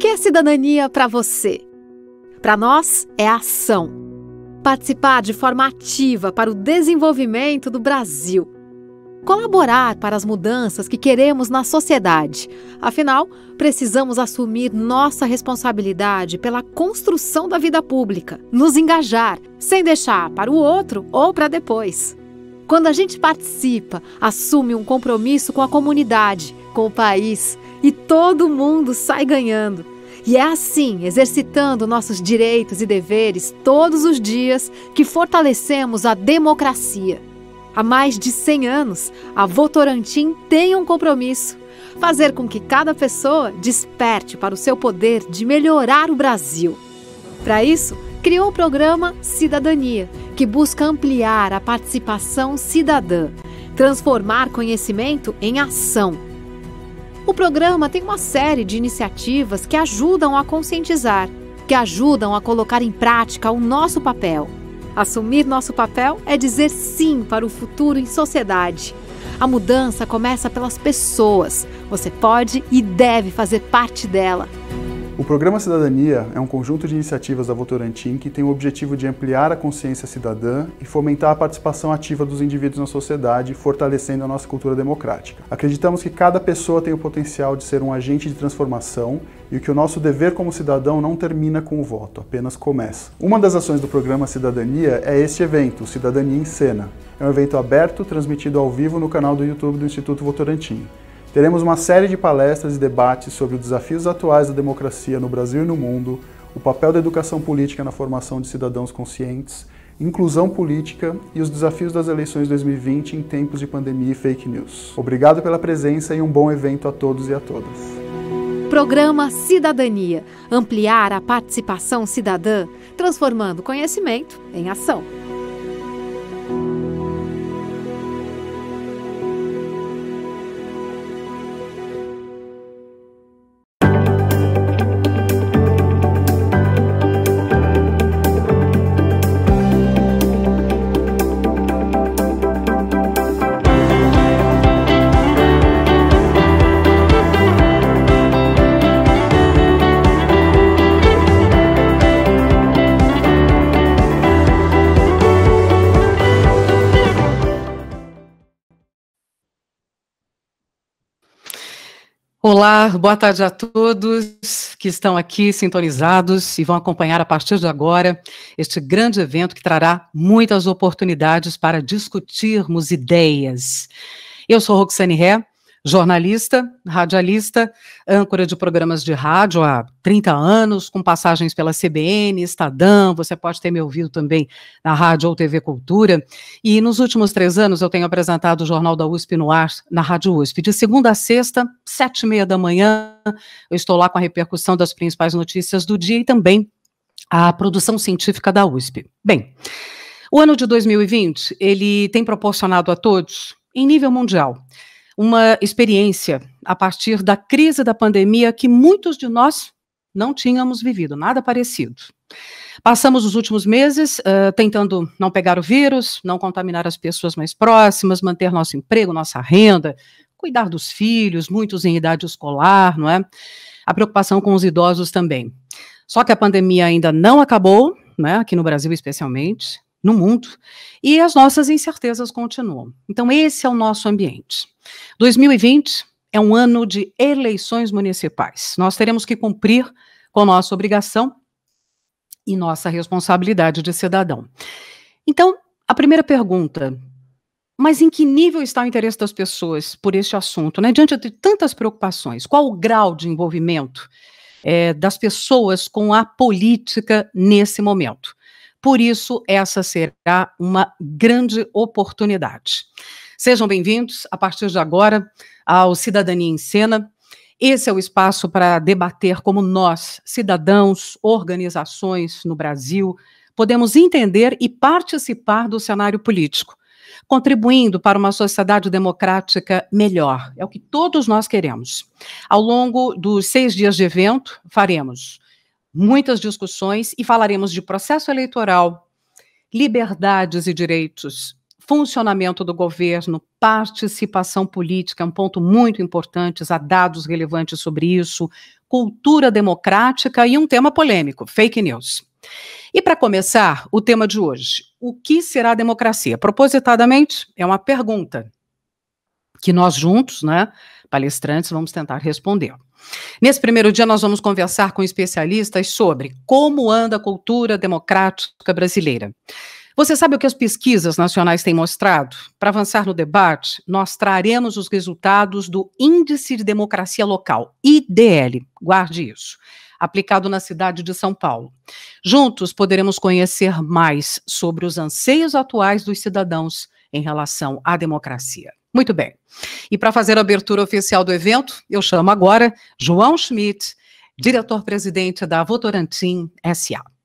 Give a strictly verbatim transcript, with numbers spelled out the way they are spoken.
é cidadania para você? Para nós, é ação. Participar de forma ativa para o desenvolvimento do Brasil. Colaborar para as mudanças que queremos na sociedade. Afinal, precisamos assumir nossa responsabilidade pela construção da vida pública. Nos engajar, sem deixar para o outro ou para depois. Quando a gente participa, assume um compromisso com a comunidade, com o país, e todo mundo sai ganhando. E é assim, exercitando nossos direitos e deveres todos os dias, que fortalecemos a democracia. Há mais de cem anos, a Votorantim tem um compromisso: fazer com que cada pessoa desperte para o seu poder de melhorar o Brasil. Para isso, criou o programa Cidadania, que busca ampliar a participação cidadã, transformar conhecimento em ação. O programa tem uma série de iniciativas que ajudam a conscientizar, que ajudam a colocar em prática o nosso papel. Assumir nosso papel é dizer sim para o futuro em sociedade. A mudança começa pelas pessoas. Você pode e deve fazer parte dela. O Programa Cidadania é um conjunto de iniciativas da Votorantim que tem o objetivo de ampliar a consciência cidadã e fomentar a participação ativa dos indivíduos na sociedade, fortalecendo a nossa cultura democrática. Acreditamos que cada pessoa tem o potencial de ser um agente de transformação e que o nosso dever como cidadão não termina com o voto, apenas começa. Uma das ações do Programa Cidadania é este evento, o Cidadania em Cena. É um evento aberto, transmitido ao vivo no canal do YouTube do Instituto Votorantim. Teremos uma série de palestras e debates sobre os desafios atuais da democracia no Brasil e no mundo, o papel da educação política na formação de cidadãos conscientes, inclusão política e os desafios das eleições de dois mil e vinte em tempos de pandemia e fake news. Obrigado pela presença e um bom evento a todos e a todas. Programa Cidadania. Ampliar a participação cidadã, transformando conhecimento em ação. Olá, boa tarde a todos que estão aqui sintonizados e vão acompanhar a partir de agora este grande evento que trará muitas oportunidades para discutirmos ideias. Eu sou Roxane Ré, jornalista, radialista, âncora de programas de rádio há trinta anos, com passagens pela C B N, Estadão, você pode ter me ouvido também na rádio ou T V Cultura, e nos últimos três anos eu tenho apresentado o Jornal da U S P no ar, na Rádio U S P, de segunda a sexta, sete e meia da manhã, eu estou lá com a repercussão das principais notícias do dia e também a produção científica da U S P. Bem, o ano de dois mil e vinte, ele tem proporcionado a todos, em nível mundial, uma experiência a partir da crise da pandemia que muitos de nós não tínhamos vivido, nada parecido. Passamos os últimos meses uh, tentando não pegar o vírus, não contaminar as pessoas mais próximas, manter nosso emprego, nossa renda, cuidar dos filhos, muitos em idade escolar, não é? A preocupação com os idosos também. Só que a pandemia ainda não acabou, né, aqui no Brasil especialmente, no mundo, e as nossas incertezas continuam. Então esse é o nosso ambiente. dois mil e vinte é um ano de eleições municipais. Nós teremos que cumprir com nossa obrigação e nossa responsabilidade de cidadão. Então, a primeira pergunta, mas em que nível está o interesse das pessoas por este assunto, né? Diante de tantas preocupações, qual o grau de envolvimento é, das pessoas com a política nesse momento? Por isso, essa será uma grande oportunidade. Sejam bem-vindos, a partir de agora, ao Cidadania em Cena. Esse é o espaço para debater como nós, cidadãos, organizações no Brasil, podemos entender e participar do cenário político, contribuindo para uma sociedade democrática melhor. É o que todos nós queremos. Ao longo dos seis dias de evento, faremos muitas discussões e falaremos de processo eleitoral, liberdades e direitos, funcionamento do governo, participação política, é um ponto muito importante, há dados relevantes sobre isso, cultura democrática e um tema polêmico, fake news. E para começar, o tema de hoje, o que será democracia? Propositadamente, é uma pergunta que nós juntos, né, palestrantes, vamos tentar responder. Nesse primeiro dia, nós vamos conversar com especialistas sobre como anda a cultura democrática brasileira. Você sabe o que as pesquisas nacionais têm mostrado? Para avançar no debate, nós traremos os resultados do Índice de Democracia Local, I D L, guarde isso, aplicado na cidade de São Paulo. Juntos, poderemos conhecer mais sobre os anseios atuais dos cidadãos em relação à democracia. Muito bem. E para fazer a abertura oficial do evento, eu chamo agora João Schmidt, diretor-presidente da Votorantim S A